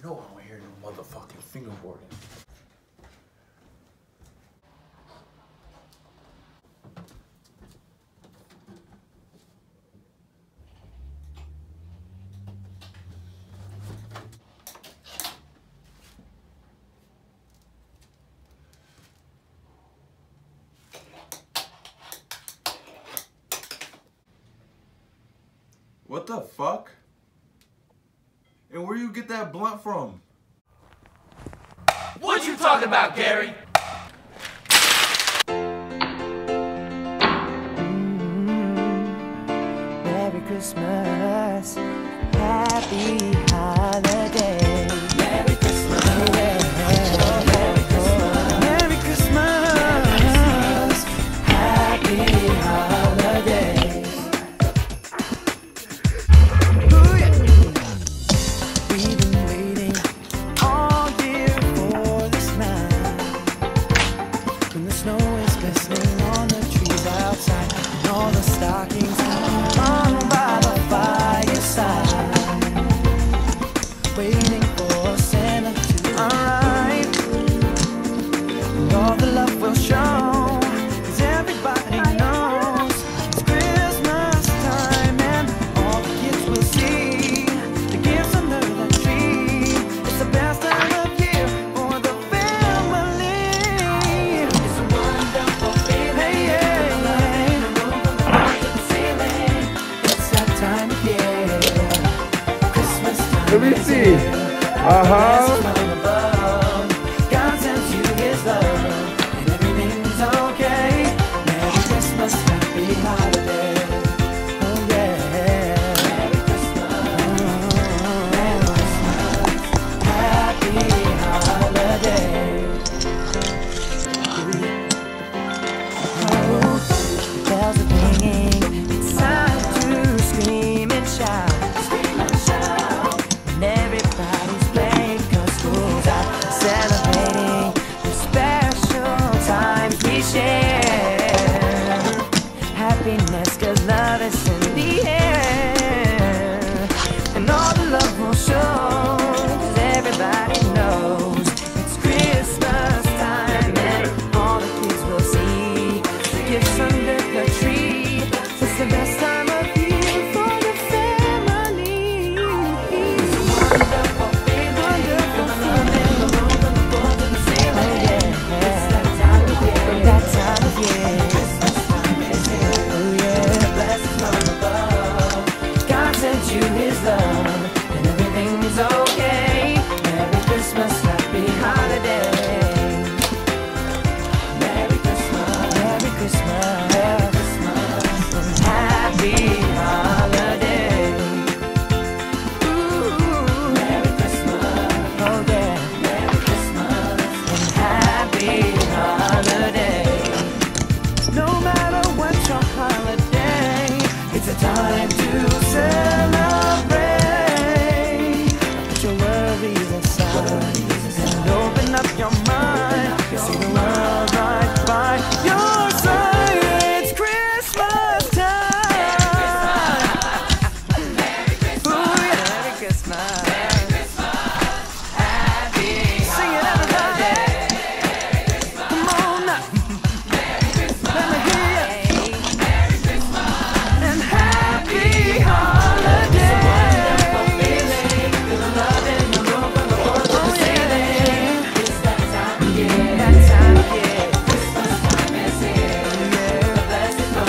know I don't hear no motherfucking fingerboarding. What the fuck? And where you get that blunt from? What you talking about, Gary? Merry Christmas, happy holiday. Merry Christmas, Merry Christmas, Merry Christmas, happy holidays. Ooh, yeah. We've been waiting all year for this night, when the snow is glistening on the trees outside, and all the stockings hung by the fireside, waiting for Santa to arrive, and all the love will show, 'cause everybody knows it's Christmas time, and all the kids will see the gifts under the tree. It's the best time of year for the family. It's a wonderful feeling. Hey, it's that time of year. Christmas time. Let me see. God sends you His love, and everything's okay. Merry Christmas, happy holiday. Oh yeah. Merry Christmas, happy holiday. Oh, the bells are ringing. It's time to scream and shout. And everybody's playing 'cause school's out, celebrating the special times we share. Happiness 'cause love is in the air, and all the love will show, 'cause everybody knows it's Christmas time, and all the kids will see the gifts under the tree. It's the best time of year for the family. It's a wonderful feeling, wonderful feeling. Oh yeah, it's that time of year, that time of year. Christmas time is here. Oh yeah, blessings from above. God sent you His love, and everything's okay. Merry Christmas, happy holiday. Merry Christmas, Merry Christmas, Merry Christmas, and happy holiday. Ooh, Merry Christmas, oh yeah, Merry Christmas, and happy holiday. No matter what your holiday, it's a time to celebrate. Put your worries aside and open up your mind. You see the world right by your side. It's Christmas time. Merry Christmas. Ooh, yeah. Merry Christmas. Merry Christmas. Happy Sing it everybody. Come on now. Merry Christmas. Let me hear you. Merry Christmas. And happy holiday. It's a wonderful feeling. Feel the love in the room from the floor to the ceiling. It's that time of year. That time of year. Christmas time is here. The blessings from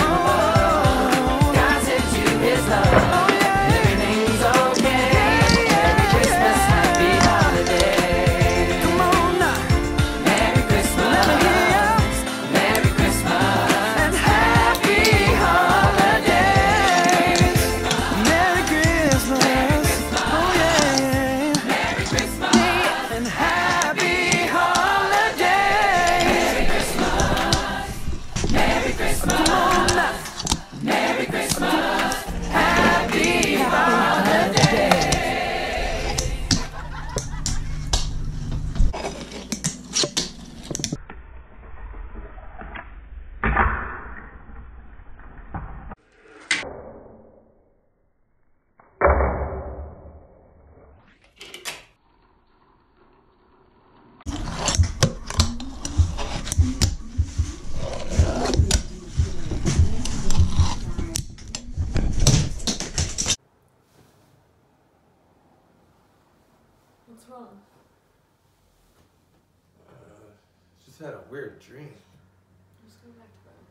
above. God sent you His love. Everything's okay. Merry Christmas. What's wrong? Just had a weird dream. I'm just going back to bed.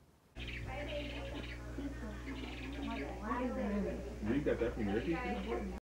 You got that from your teacher?